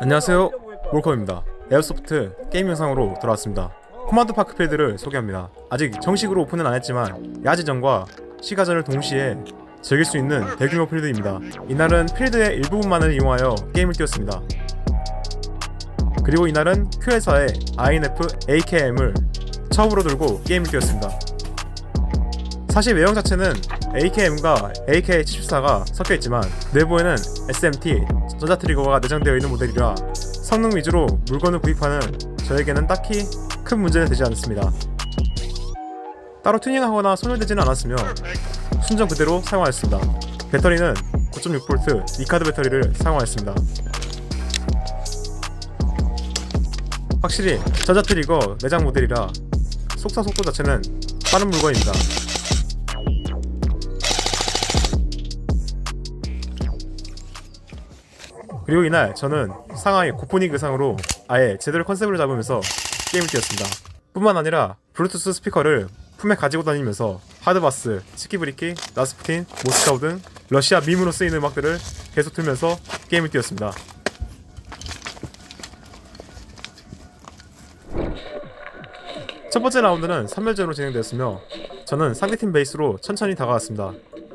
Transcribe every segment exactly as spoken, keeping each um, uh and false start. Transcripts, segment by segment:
안녕하세요, 몰컴입니다. 에어소프트 게임 영상으로 돌아왔습니다. 코만도 파크 필드를 소개합니다. 아직 정식으로 오픈은 안했지만 야지전과 시가전을 동시에 즐길 수 있는 대규모 필드입니다. 이날은 필드의 일부분만을 이용하여 게임을 뛰었습니다. 그리고 이날은 큐에사의 아이엔에프 에이케이엠을 처음으로 들고 게임을 뛰었습니다. 사실 외형 자체는 에이케이엠과 에이케이 칠십사가 섞여있지만 내부에는 에스엠티 전자트리거가 내장되어 있는 모델이라 성능 위주로 물건을 구입하는 저에게는 딱히 큰 문제는 되지 않습니다. 따로 튜닝하거나 손을대지는 않았으며 순정 그대로 사용하였습니다. 배터리는 구 점 육 볼트 니카드 배터리를 사용하였습니다. 확실히 전자트리거 내장 모델이라 속사 속도 자체는 빠른 물건입니다. 그리고 이날 저는 상하이 고포닉 의상으로 아예 제대로 컨셉을 잡으면서 게임을 뛰었습니다. 뿐만 아니라 블루투스 스피커를 품에 가지고 다니면서 하드바스, 스키브리키, 라스푸틴, 모스카우 등 러시아 밈으로 쓰이는 음악들을 계속 틀면서 게임을 뛰었습니다. 첫 번째 라운드는 삼 멸전으로 진행되었으며 저는 상대팀 베이스로 천천히 다가왔습니다.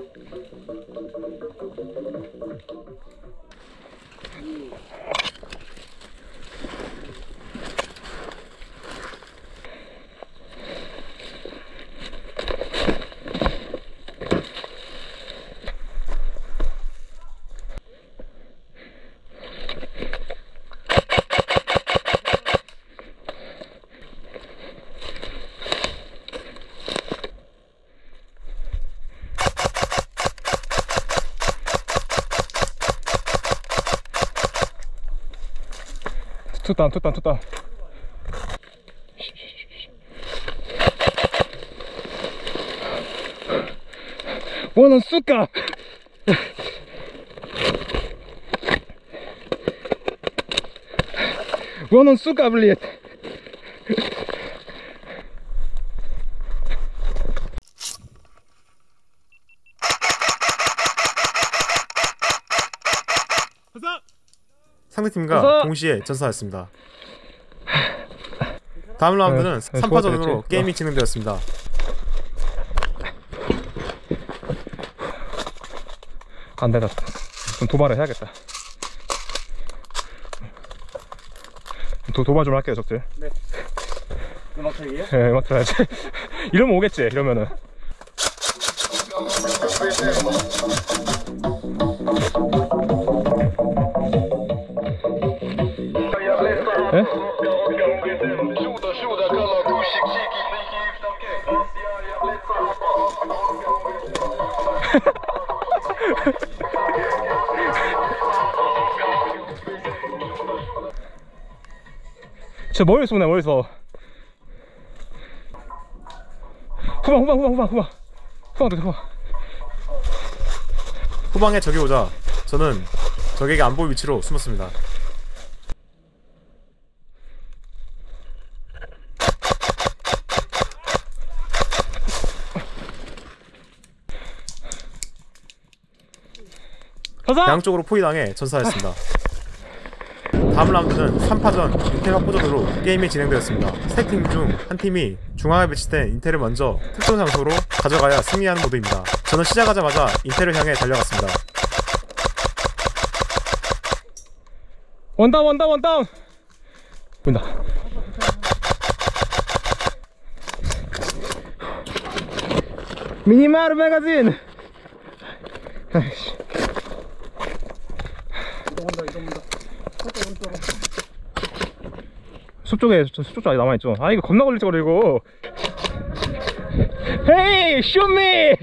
투단 투단 투단 원은 쑥가 원은 쑥가 블리엣 상대팀과 어서! 동시에 전사했습니다. 다음 라운드는 네, 삼 파전으로 좋았겠지? 게임이 진행되었습니다. 안되다. 좀 도발을 해야겠다. 도, 도발 좀 할게요 적들. 네. 음악 틀기요? 네, 음악 틀어야지. 이러면 오겠지. 이러면은 예? 저 멀리서 오네. 멀리서 후방 후방 후방 후방 후방 후방 후방 후방에 적이 오자 저는 적에게 안 보일 위치로 숨었습니다. 양쪽으로 포위당해 전사했습니다. 다음 라운드는 삼 파전 인텔 확보전으로 게임이 진행되었습니다. 세 팀 중 한 팀이 중앙에 배치된 인텔을 먼저 특정 장소로 가져가야 승리하는 모드입니다. 저는 시작하자마자 인텔을 향해 달려갔습니다. 원다운 원다운 원다운 보인다. 미니마르 매거진. 숲 쪽에, 저 숲 쪽에 아직 남아있죠. 아, 이거 겁나 걸릴 거 이거. 헤이, 쇼미!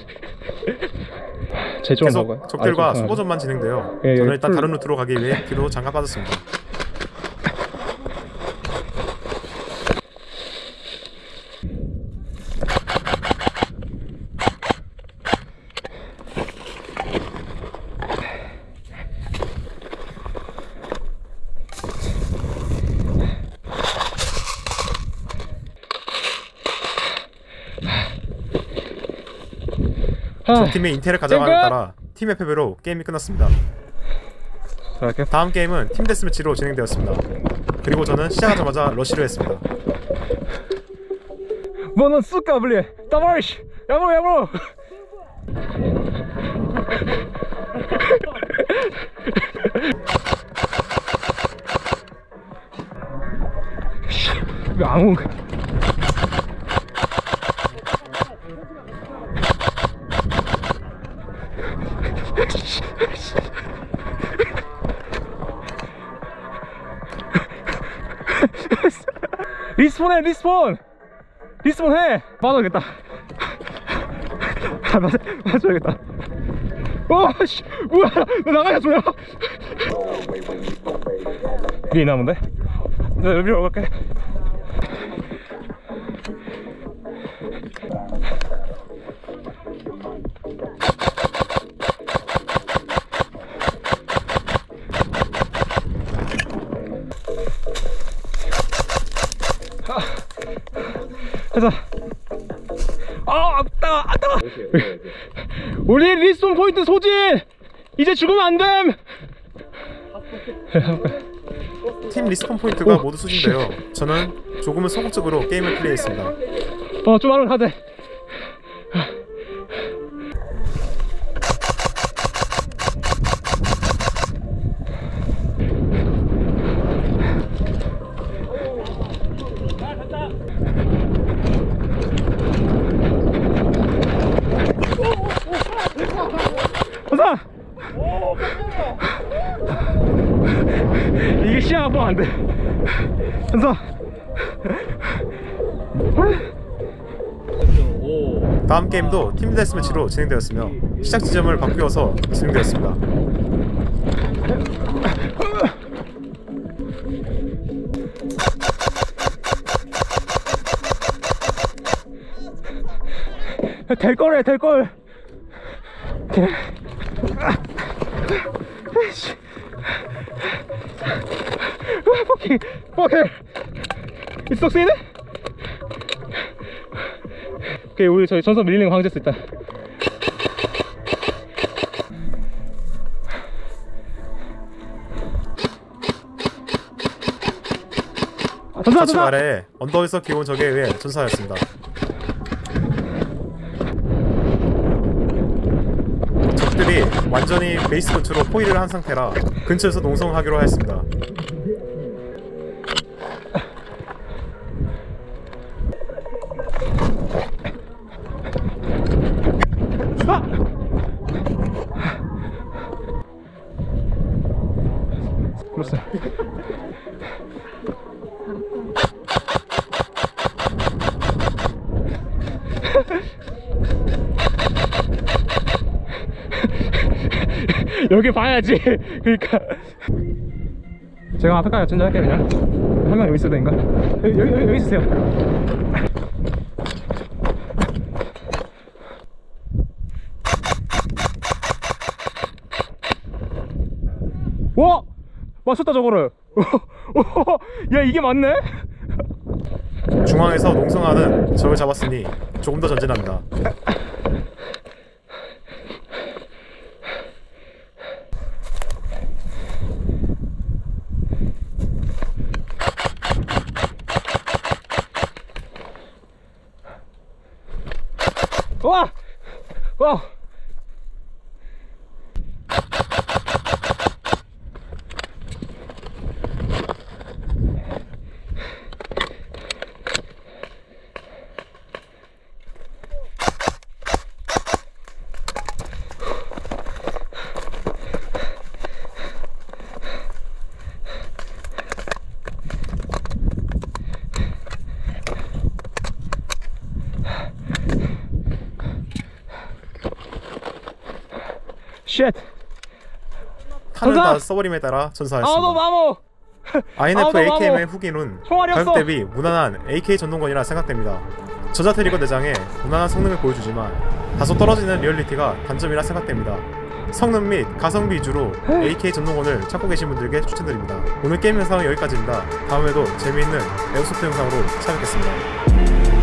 계속 적들과 소보전만 진행되어 예, 예, 저는 일단 풀... 다른 루트로 가기 위해 뒤로 잠깐 빠졌습니다. 적 팀이 인텔을 가져감에 따라 팀의 패배로 게임이 끝났습니다. 자, 이렇게. 다음 게임은 팀 데스매치로 진행되었습니다. 그리고 저는 시작하자마자 러쉬를 했습니다. 뭐는 쑥가 블리. 따바이씨. 야무로 야무로. 왜 아무 리스폰해 리스폰 리스폰 해 맞아야겠다. 아, 맞아 맞아야겠다. 오씨 뭐야 나 나가야 줘요. 위에 나무인데 나 여기로 갈게. 해서 아 아따 아따 우리 리스폰 포인트 소진 이제 죽으면 안됨. 팀 리스폰 포인트가 오, 모두 수진데요. 저는 조금은 소극적으로 게임을 플레이했습니다. 어 좀 하면 가돼. 가자. 이게 시야 아프면 안 돼. 현서. 다음 게임도 팀 데스매치로 진행되었으며 시작 지점을 바꾸어서 진행되었습니다. 될 거래 될 걸. 포킹 포킹 It's succeed? 오케이 우리 저희 전선 밀리는 거 방지했어 일단. 아, 전사 좌측 전사. 아래에 언덕에서 기온 적에 의해 전사하였습니다. 적들이 완전히 베이스 근처로 포위를 한 상태라 근처에서 농성하기로 하였습니다. 그렇어. 여기 봐야지. 그러니까 제가 앞에 가요. 전자할게 그냥. 한 명 여기 있어도 되는가? 여기 여기 여기 있으세요. 와! 맞췄다 저거를. 야 이게 맞네? 중앙에서 농성하는 적을 잡았으니 조금 더 전진합니다. 와! 와! 쉣! 탄을 전사! 다 써버림에 따라 아 너 전사하였습니다. 마모! 아이엔에프 아, 너 에이케이엠의 마모! 후기는 총알이 가격 없어! 대비 무난한 에이케이 전동건이라 생각됩니다. 저자트리거 내장에 무난한 성능을 보여주지만 다소 떨어지는 리얼리티가 단점이라 생각됩니다. 성능 및 가성비 위주로 에이케이 전동건을 찾고 계신 분들께 추천드립니다. 오늘 게임 영상은 여기까지입니다. 다음에도 재미있는 에어소프트 영상으로 찾아뵙겠습니다.